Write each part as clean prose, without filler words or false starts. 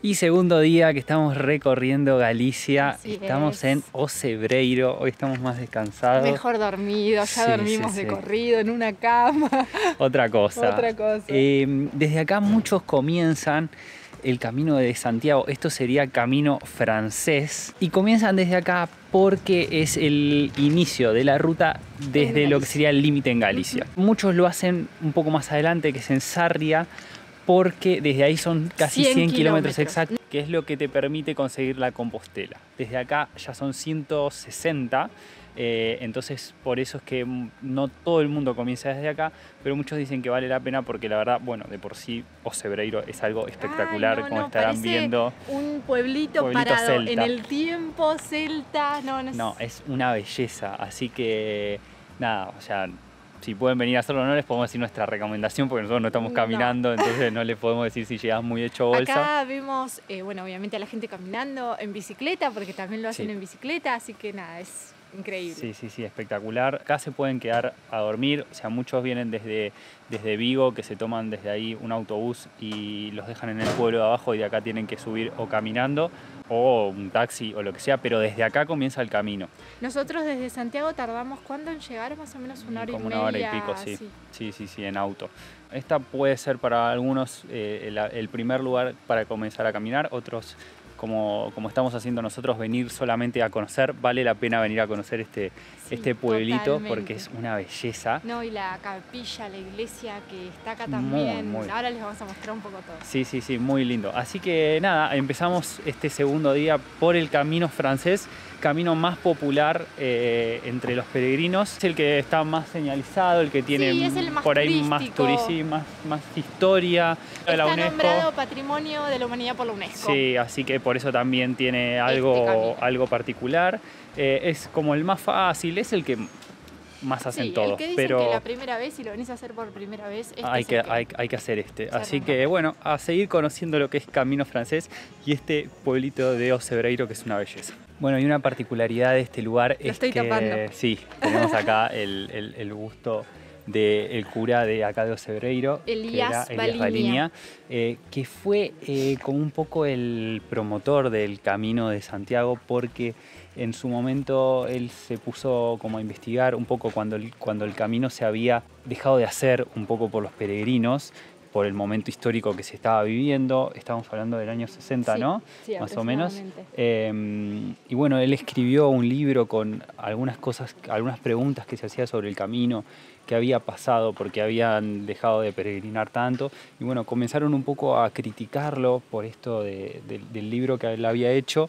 Y segundo día que estamos recorriendo Galicia, estamos en Ocebreiro, hoy estamos más descansados. Mejor dormidos, ya dormimos de corrido en una cama. Otra cosa. Otra cosa. Desde acá muchos comienzan el camino de Santiago, esto sería camino francés, y comienzan desde acá porque es el inicio de la ruta desde lo que sería el límite en Galicia. Muchos lo hacen un poco más adelante, que es en Sarria, porque desde ahí son casi 100 kilómetros exactos, que es lo que te permite conseguir la Compostela. Desde acá ya son 160, entonces por eso es que no todo el mundo comienza desde acá, pero muchos dicen que vale la pena porque la verdad, bueno, de por sí Ocebreiro es algo espectacular, como estarán viendo. Un pueblito parado celta. En el tiempo, celta, no, es una belleza, así que nada, o sea, si pueden venir a hacerlo, no les podemos decir nuestra recomendación porque nosotros no estamos caminando, entonces no les podemos decir si llegas muy hecho bolsa. Acá vemos, bueno, obviamente a la gente caminando en bicicleta, porque también lo hacen en bicicleta, así que nada, es increíble. Sí, espectacular. Acá se pueden quedar a dormir, o sea, muchos vienen desde Vigo, que se toman desde ahí un autobús y los dejan en el pueblo de abajo y de acá tienen que subir o caminando o un taxi o lo que sea, pero desde acá comienza el camino. Nosotros desde Santiago tardamos, ¿cuándo en llegar? Más o menos una hora y media. Como una hora y pico, sí, en auto. Esta puede ser para algunos el primer lugar para comenzar a caminar, otros como estamos haciendo nosotros, venir solamente a conocer, vale la pena venir a conocer este pueblito totalmente. Porque es una belleza. No, y la capilla, la iglesia que está acá también, ahora les vamos a mostrar un poco todo. Sí, muy lindo. Así que nada, empezamos este segundo día por el camino francés, camino más popular entre los peregrinos. Es el que está más señalizado, el que tiene es el más por ahí turístico. más historia. Está la UNESCO. Nombrado Patrimonio de la Humanidad por la UNESCO. Sí, así que por eso también tiene algo particular. Es como el más fácil, es el que más hacen todos. El que dicen pero que la primera vez, si lo venís a hacer por primera vez, hay que hacer este. Así que bueno, a seguir conociendo lo que es Camino Francés y este pueblito de Ocebreiro, que es una belleza. Bueno, y una particularidad de este lugar es que tapando. Sí, tenemos acá el gusto del cura de acá de Ocebreiro, Elías Baliña, que fue como un poco el promotor del Camino de Santiago, porque en su momento él se puso como a investigar un poco cuando el camino se había dejado de hacer un poco por los peregrinos, por el momento histórico que se estaba viviendo. Estamos hablando del año 60, ¿no? Sí, más o menos. Y bueno, él escribió un libro con algunas preguntas que se hacía sobre el camino, que había pasado porque habían dejado de peregrinar tanto. Y bueno, comenzaron un poco a criticarlo por esto del libro que él había hecho.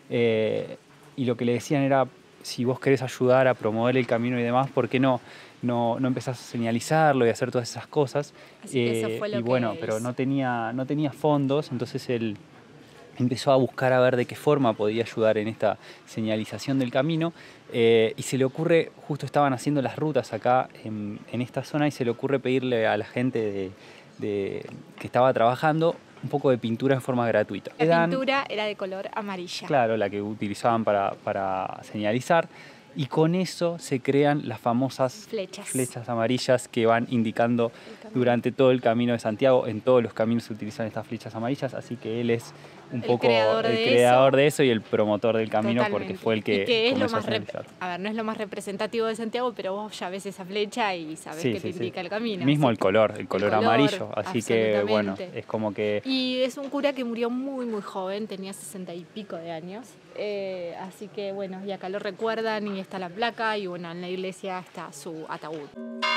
Y lo que le decían era, si vos querés ayudar a promover el camino y demás, ¿por qué no empezás a señalizarlo y a hacer todas esas cosas? Así que eso fue lo que pero hizo. no tenía fondos, entonces él empezó a buscar a ver de qué forma podía ayudar en esta señalización del camino, y se le ocurre, justo estaban haciendo las rutas acá en esta zona, y se le ocurre pedirle a la gente que estaba trabajando un poco de pintura en forma gratuita. La pintura era de color amarilla. Claro, la que utilizaban para señalizar. Y con eso se crean las famosas flechas amarillas que van indicando durante todo el camino de Santiago. En todos los caminos se utilizan estas flechas amarillas, así que él es un poco el creador de eso y el promotor del camino. Totalmente. Porque fue el que comenzó a señalizar. A ver, no es lo más representativo de Santiago, pero vos ya ves esa flecha y sabés que te indica el camino. Mismo el color amarillo, así que bueno, es como que... Y es un cura que murió muy muy joven, tenía 60 y pico de años, así que bueno, y acá lo recuerdan y está la placa y bueno, en la iglesia está su ataúd.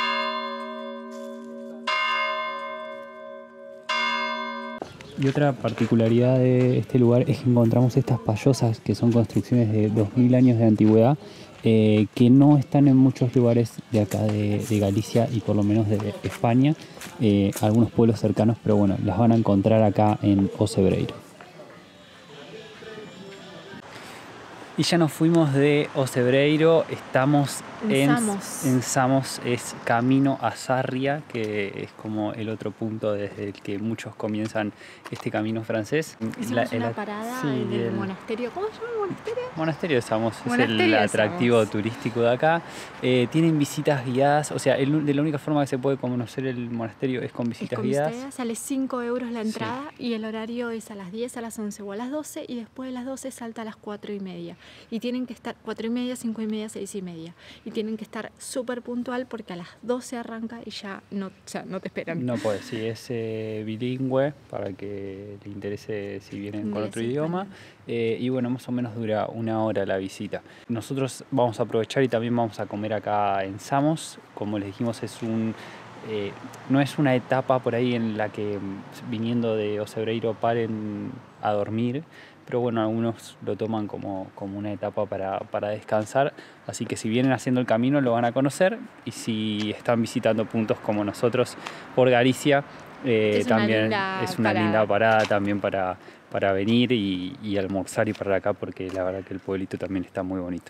Y otra particularidad de este lugar es que encontramos estas payosas, que son construcciones de 2000 años de antigüedad, que no están en muchos lugares de acá de Galicia y por lo menos de España, algunos pueblos cercanos, pero bueno, las van a encontrar acá en Ocebreiro. Y ya nos fuimos de Ocebreiro, estamos En Samos. en Samos, es camino a Sarria, que es como el otro punto desde el que muchos comienzan este camino francés. Hicimos una parada sí, en el monasterio. ¿Cómo se llama el monasterio? Monasterio de Samos, es el Monasterio de atractivo Samos. turístico de acá. Tienen visitas guiadas, o sea, de la única forma que se puede conocer el monasterio es con visitas guiadas. Sale 5 euros la entrada y el horario es a las 10, a las 11 o a las 12 y después de las 12 salta a las 4:30. Y tienen que estar 4:30, 5:30, 6:30. Y tienen que estar súper puntual porque a las 12 arranca y ya no te esperan. No puede, sí, es bilingüe para que le interese si vienen con otro idioma. Y bueno, más o menos dura 1 hora la visita. Nosotros vamos a aprovechar y también vamos a comer acá en Samos. Como les dijimos, no es una etapa por ahí en la que viniendo de Ocebreiro paren a dormir, pero bueno, algunos lo toman como una etapa para descansar, así que si vienen haciendo el camino lo van a conocer, y si están visitando puntos como nosotros por Galicia, también es una linda parada también para venir y almorzar y para acá, porque la verdad que el pueblito también está muy bonito.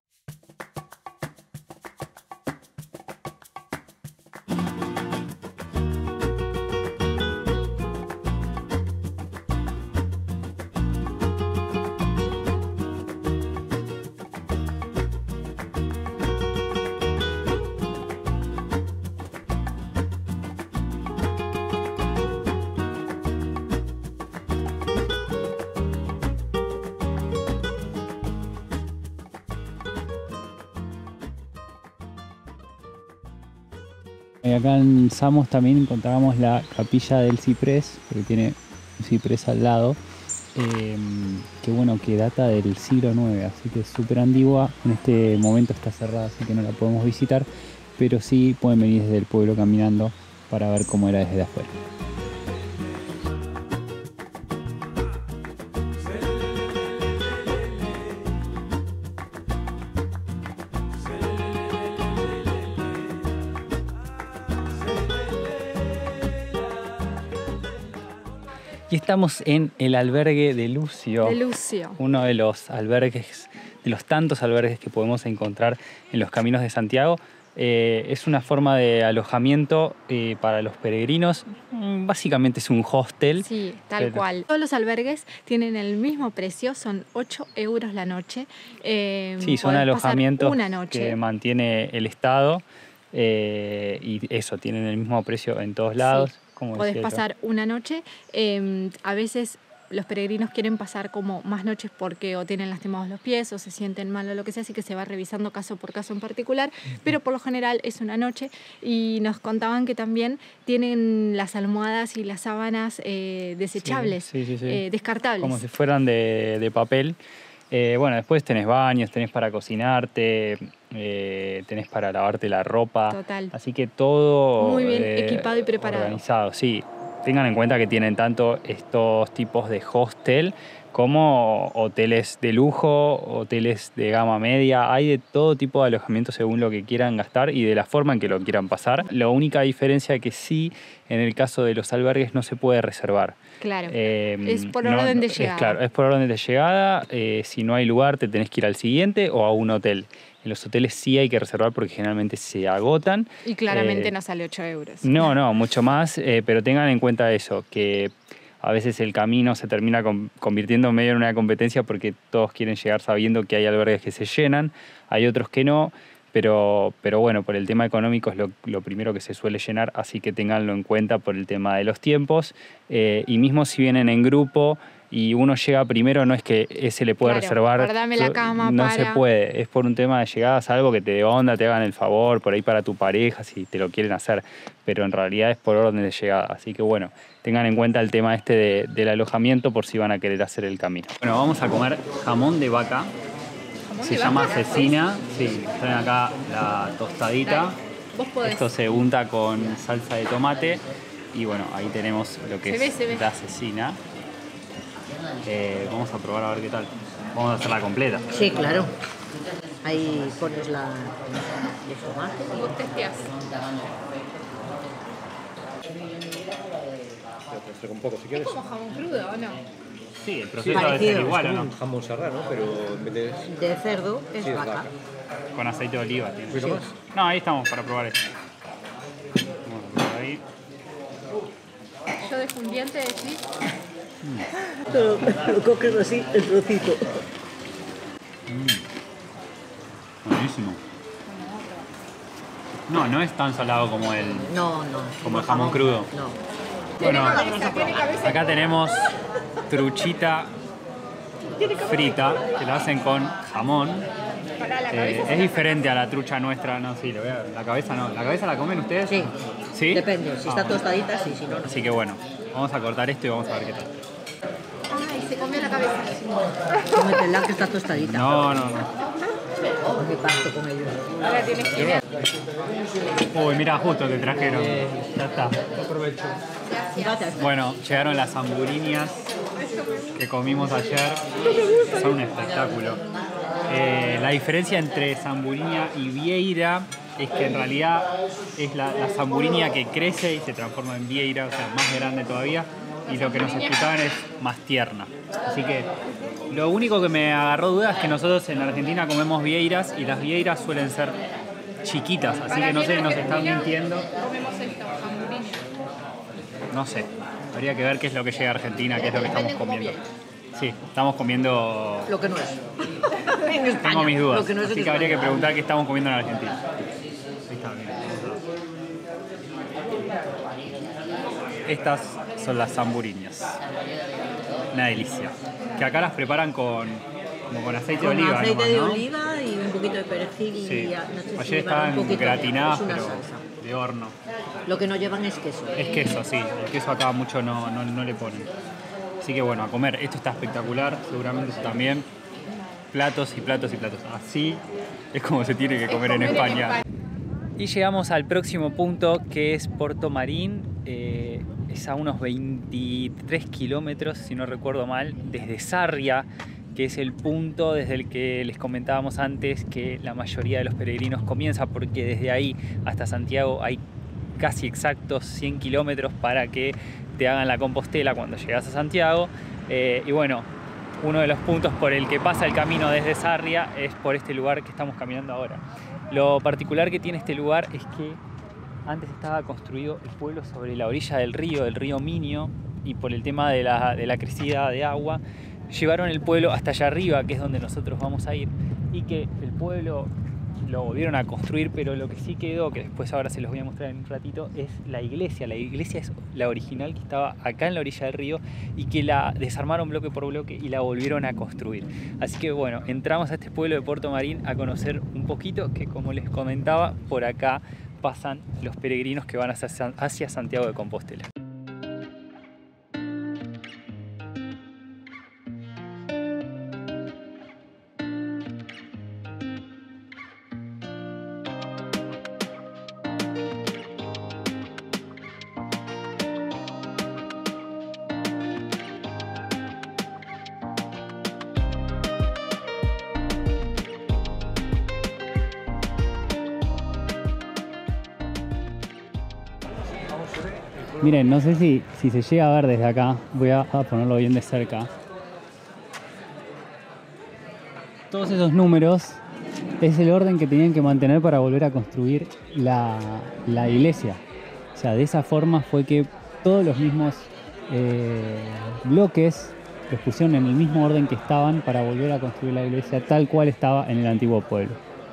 Acá en Samos también encontramos la capilla del ciprés, porque tiene un ciprés al lado, que data del siglo IX, así que es súper antigua. En este momento está cerrada, así que no la podemos visitar, pero sí pueden venir desde el pueblo caminando para ver cómo era desde afuera. Y estamos en el albergue de Lucio. Uno de los albergues, de los tantos albergues que podemos encontrar en los caminos de Santiago. Es una forma de alojamiento para los peregrinos. Básicamente es un hostel. Sí, tal cual. Todos los albergues tienen el mismo precio, son 8 euros la noche. Sí, son alojamientos que mantiene el Estado y eso, tienen el mismo precio en todos lados. Sí. Podés pasar una noche. A veces los peregrinos quieren pasar como más noches porque o tienen lastimados los pies o se sienten mal o lo que sea, así que se va revisando caso por caso en particular, pero por lo general es una noche. Y nos contaban que también tienen las almohadas y las sábanas desechables, descartables. Como si fueran de papel. Bueno, después tenés baños, tenés para cocinarte, tenés para lavarte la ropa. Total. Así que todo muy bien equipado y preparado. Organizado, sí. Tengan en cuenta que tienen tanto estos tipos de hostel como hoteles de lujo, hoteles de gama media. Hay de todo tipo de alojamiento según lo que quieran gastar y de la forma en que lo quieran pasar. La única diferencia es que sí, en el caso de los albergues no se puede reservar. Claro, es por orden de llegada. Claro, es por orden de llegada. Si no hay lugar, te tenés que ir al siguiente o a un hotel. En los hoteles sí hay que reservar porque generalmente se agotan. Y claramente no sale 8 euros. No, mucho más. Pero tengan en cuenta eso, que a veces el camino se termina convirtiendo medio en una competencia porque todos quieren llegar sabiendo que hay albergues que se llenan, hay otros que no. Pero bueno, por el tema económico es lo primero que se suele llenar, así que ténganlo en cuenta por el tema de los tiempos. Y mismo si vienen en grupo y uno llega primero, no es que ese le puede reservar. Guardame la cama no se puede, es por un tema de llegada, salvo que te dé onda, te hagan el favor, por ahí para tu pareja, si te lo quieren hacer. Pero en realidad es por orden de llegada, así que bueno, tengan en cuenta el tema del alojamiento por si van a querer hacer el camino. Bueno, vamos a comer jamón de vaca. Se llama cecina, sí, traen acá la tostadita. Vos podés. Esto se unta con salsa de tomate y bueno, ahí tenemos lo que es la cecina. Vamos a probar a ver qué tal. Vamos a hacerla completa. Sí, claro. Ahí pones la de tomate. Y vos testeás. Un poco, si quieres. ¿Es como jamón crudo o no? Sí, el proceso debe Parecido. ser igual, ¿o no? Un jamón serrano, pero en vez de... De cerdo es Sí, es vaca. vaca. Con aceite de oliva, tío. ¿Un poquito más? No, ahí estamos para probar esto. Vamos a probar ahí. Yo de fundiente decís. Lo coges así, el trocito. Buenísimo. No, no es tan salado como el... No. Como el jamón crudo. No. Bueno, acá tenemos truchita frita que la hacen con jamón. Es diferente a la trucha nuestra, no, sí, lo veo. La cabeza no. ¿La cabeza la comen ustedes? Sí. ¿Sí? Depende. Si está tostadita, sí. Si no, no. Así que bueno, vamos a cortar esto y vamos a ver qué tal. Ay, se comió la cabeza. Cómetela que está tostadita. No. Me parto con ellos. Ahora tienes que ver. Uy, mira, justo te trajeron. Ya está. Aprovecho. Gracias. Bueno, llegaron las hamburiñas que comimos ayer. Son un espectáculo. La diferencia entre zamburiña y vieira es que en realidad es la zamburiña que crece y se transforma en vieira, o sea, más grande todavía. Y lo que nos explicaban es más tierna. Así que lo único que me agarró duda es que nosotros en Argentina comemos vieiras y las vieiras suelen ser chiquitas, así que no sé, nos están mintiendo. Comemos esto, hamburguesa. No sé, habría que ver qué es lo que llega a Argentina, qué es lo que estamos comiendo. Sí, estamos comiendo... Lo que no es. En España. Tengo mis dudas, Lo que no es así en que habría que España. preguntar qué estamos comiendo en Argentina. Ahí está, mira. Estas son las zamburiñas. Una delicia. Que acá las preparan como con aceite de Con oliva. aceite nomás, de ¿no? oliva y un poquito de perejil y Sí. no sé si Ayer llevan estaban un poquito gratinadas, es una pero salsa. de horno. Lo que no llevan es queso. Es queso, sí. El queso acá mucho no le ponen. Así que bueno, a comer. Esto está espectacular. Seguramente eso también. Platos y platos y platos. Así es como se tiene que comer en España. Y llegamos al próximo punto, que es Puerto Marín. Es a unos 23 kilómetros, si no recuerdo mal, desde Sarria, que es el punto desde el que les comentábamos antes que la mayoría de los peregrinos comienza, porque desde ahí hasta Santiago hay casi exactos 100 kilómetros para que te hagan la Compostela cuando llegas a Santiago. Y bueno, uno de los puntos por el que pasa el camino desde Sarria es por este lugar que estamos caminando ahora. Lo particular que tiene este lugar es que antes estaba construido el pueblo sobre la orilla del río Minio, y por el tema de la crecida de agua, llevaron el pueblo hasta allá arriba, que es donde nosotros vamos a ir, y que el pueblo lo volvieron a construir, pero lo que sí quedó, que después ahora se los voy a mostrar en un ratito, es la iglesia. La iglesia es la original que estaba acá en la orilla del río y que la desarmaron bloque por bloque y la volvieron a construir. Así que bueno, entramos a este pueblo de Puerto Marín a conocer un poquito, que como les comentaba, por acá pasan los peregrinos que van hacia Santiago de Compostela. Miren, no sé si se llega a ver desde acá, voy a ponerlo bien de cerca. Todos esos números es el orden que tenían que mantener para volver a construir la iglesia. O sea, de esa forma fue que todos los mismos bloques los pusieron en el mismo orden que estaban para volver a construir la iglesia tal cual estaba en el antiguo pueblo.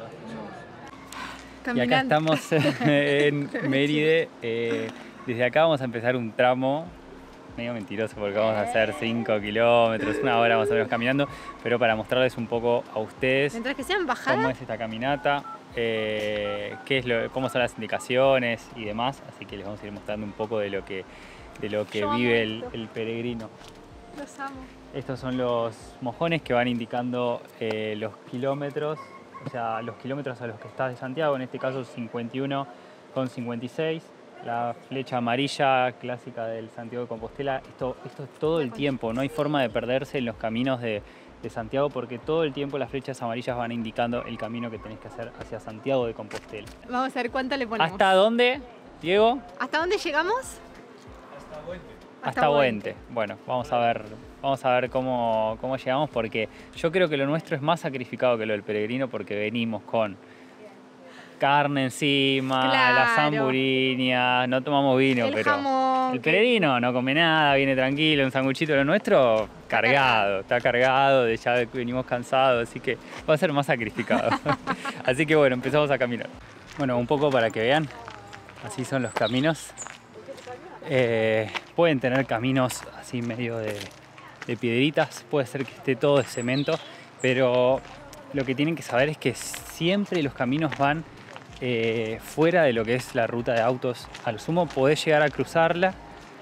Y acá estamos en Méride. Desde acá vamos a empezar un tramo medio mentiroso porque vamos a hacer 5 kilómetros, una hora más o menos caminando, pero para mostrarles un poco a ustedes Mientras que sean cómo bajadas, es esta caminata, cómo son las indicaciones y demás, así que les vamos a ir mostrando un poco de lo que Yo amo vive esto. el peregrino. los amo. Estos son los mojones que van indicando los kilómetros, o sea, los kilómetros a los que estás de Santiago, en este caso 51,56. La flecha amarilla clásica del Santiago de Compostela. Esto es todo el tiempo, no hay forma de perderse en los caminos de Santiago, porque todo el tiempo las flechas amarillas van indicando el camino que tenés que hacer hacia Santiago de Compostela. Vamos a ver cuánto le ponemos. ¿Hasta dónde, Diego? ¿Hasta dónde llegamos? Hasta Boente. Bueno, vamos a ver Vamos a ver cómo llegamos, porque yo creo que lo nuestro es más sacrificado que lo del peregrino, porque venimos con carne encima, Claro. las hamburiñas, no tomamos vino, El pero jamón, el peregrino no come nada, viene tranquilo, un sanguchito. Lo nuestro está cargado, ya venimos cansados, así que va a ser más sacrificado. Así que bueno, empezamos a caminar. Bueno, un poco para que vean, así son los caminos. Pueden tener caminos así medio de piedritas, puede ser que esté todo de cemento, pero lo que tienen que saber es que siempre los caminos van fuera de lo que es la ruta de autos. A lo sumo podés llegar a cruzarla,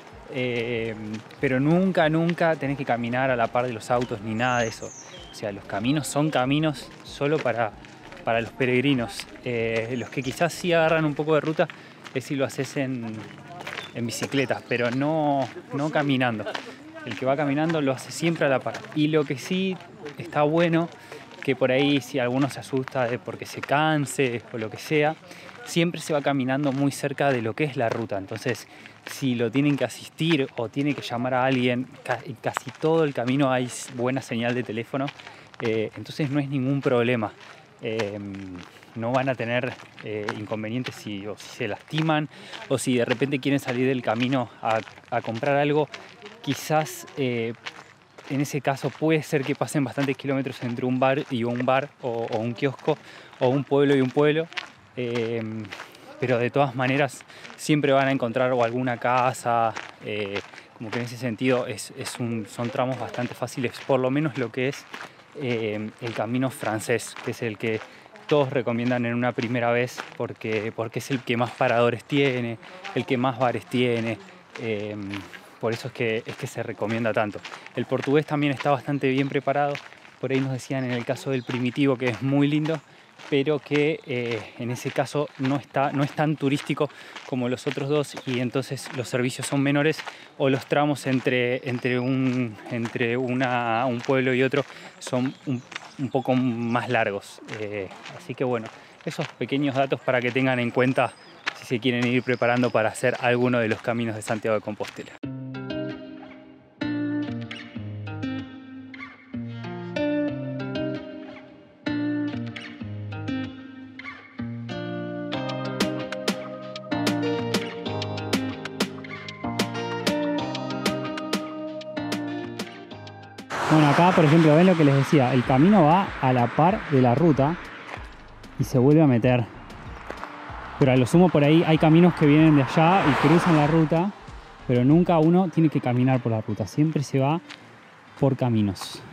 pero nunca tenés que caminar a la par de los autos ni nada de eso. O sea, los caminos son caminos solo para los peregrinos. Los que quizás sí agarran un poco de ruta es si lo haces en bicicletas, pero no caminando. El que va caminando lo hace siempre a la par. Y lo que sí está bueno, que por ahí si alguno se asusta de porque se canse o lo que sea, siempre se va caminando muy cerca de lo que es la ruta. Entonces, si lo tienen que asistir o tiene que llamar a alguien, casi todo el camino hay buena señal de teléfono, entonces no es ningún problema. No van a tener inconvenientes si se lastiman o si de repente quieren salir del camino a comprar algo. Quizás en ese caso puede ser que pasen bastantes kilómetros entre un bar y un bar, o un kiosco, o un pueblo y un pueblo, pero de todas maneras siempre van a encontrar o alguna casa, como que en ese sentido son tramos bastante fáciles, por lo menos lo que es el camino francés, que es el que todos recomiendan en una primera vez porque es el que más paradores tiene, el que más bares tiene. Por eso es que se recomienda tanto. El portugués también está bastante bien preparado. Por ahí nos decían en el caso del primitivo que es muy lindo, pero que en ese caso no es tan turístico como los otros dos, y entonces los servicios son menores o los tramos entre un pueblo y otro son un poco más largos. Así que bueno, esos pequeños datos para que tengan en cuenta si se quieren ir preparando para hacer alguno de los caminos de Santiago de Compostela. Bueno, acá por ejemplo ven lo que les decía, el camino va a la par de la ruta y se vuelve a meter. Pero a lo sumo por ahí hay caminos que vienen de allá y cruzan la ruta, pero nunca uno tiene que caminar por la ruta, siempre se va por caminos.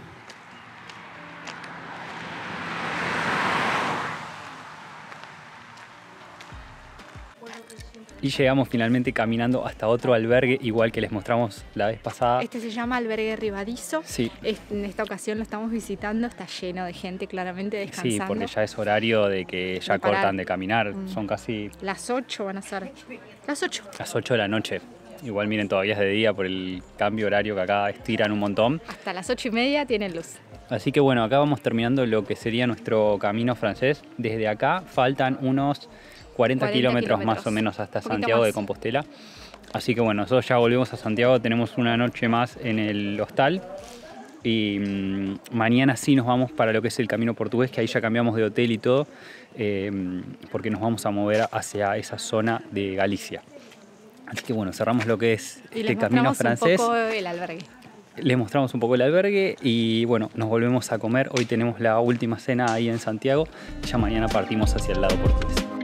Y llegamos finalmente caminando hasta otro albergue, igual que les mostramos la vez pasada. Este se llama Albergue Ribadizo. Sí. En esta ocasión lo estamos visitando, está lleno de gente claramente descansando. Sí, porque ya es horario de que ya cortan de caminar, son casi... Las 8 van a ser. Las 8. Las 8 de la noche. Igual miren, todavía es de día por el cambio horario que acá estiran un montón. Hasta las 8:30 tienen luz. Así que bueno, acá vamos terminando lo que sería nuestro camino francés. Desde acá faltan unos 40 kilómetros más o menos hasta Santiago de Compostela. Así que bueno, nosotros ya volvemos a Santiago, tenemos una noche más en el hostal y mañana sí nos vamos para lo que es el camino portugués, que ahí ya cambiamos de hotel y todo, porque nos vamos a mover hacia esa zona de Galicia. Así que bueno, cerramos lo que es este camino francés. Un poco el albergue. Les mostramos un poco el albergue y bueno, nos volvemos a comer. Hoy tenemos la última cena ahí en Santiago y ya mañana partimos hacia el lado portugués.